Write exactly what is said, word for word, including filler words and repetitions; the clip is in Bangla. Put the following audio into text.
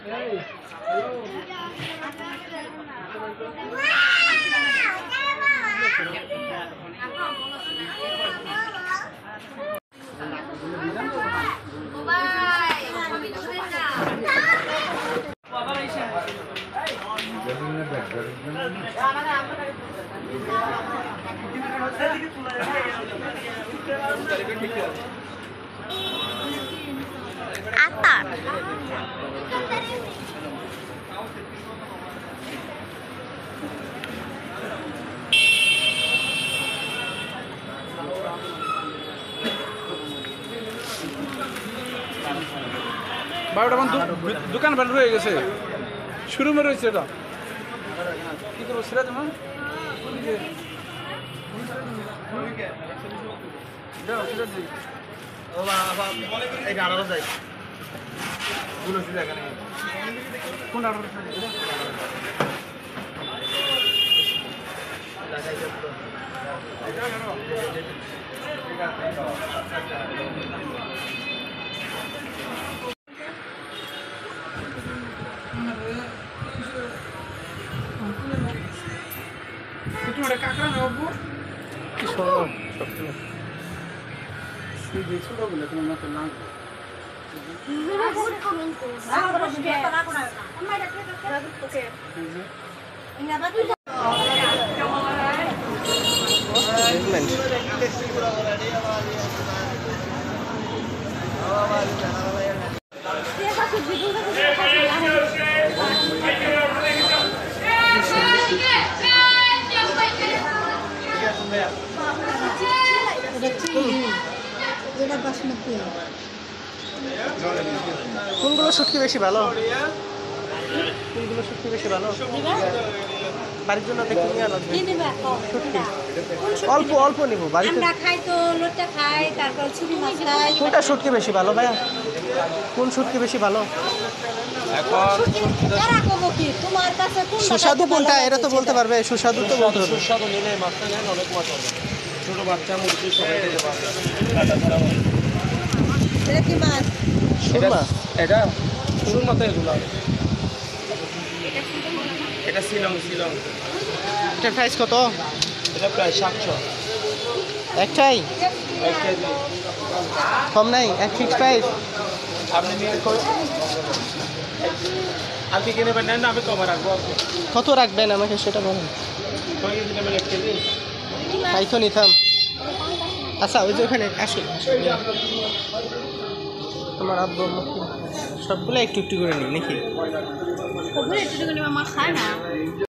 আতার বারোটা মান দোকান ভালো হয়ে গেছে শুরু মে রয়েছে এটা কি করবো সেটা তোমার কোন तुम्हारे काकरा में अब কি সব সব সেই দেখছো তো বলে তোমার মত না বহুত কমেন্ট করো না করো না আমরা এটা ওকে ইনা বাকি কোনগুলো শুটকি বেশি ভালো কোনগুলো শুটকি বেশি ভালো বাড়ির জন্য দেখে নিয়ে আলো শুটকি অল্প অল্প নিব বাড়িতে আমরা খাই তো লোটা খাই তারপর ছুরি মাছ খাই কোনটা শুটকি বেশি ভালো ভাইয়া কোন শুটকি বেশি ভালো এখন এরা কব কি তোমার কাছে কোন সুস্বাদু কোনটা এরা তো বলতে পারবে সুস্বাদু তো বলতে পারবে সুস্বাদু নিলে মাছটা নেন অনেক মাছ হবে ছোট বাচ্চা মুরগি সবাই খেতে পারবে এটা কি মাছ সুরমা এটা সুরমা তো এগুলো এটা শিলং শিলং এটা প্রাইস কত এটা প্রায় সাতশো একটাই এক কেজি কম নাই এক ফিক্স প্রাইস আপনি নিয়ে আর কি কিনে নেবেন না আমি কমে রাখবো আপনি কত রাখবেন আমাকে সেটা বলুন কয় কেজি নেবেন এক কেজি তাই তো নিতাম আচ্ছা ওই যে ওখানে আসুন তোমার আব্বু সবগুলো একটু একটু করে নিই নাকি ওগুলো একটু করে মাছ খায় না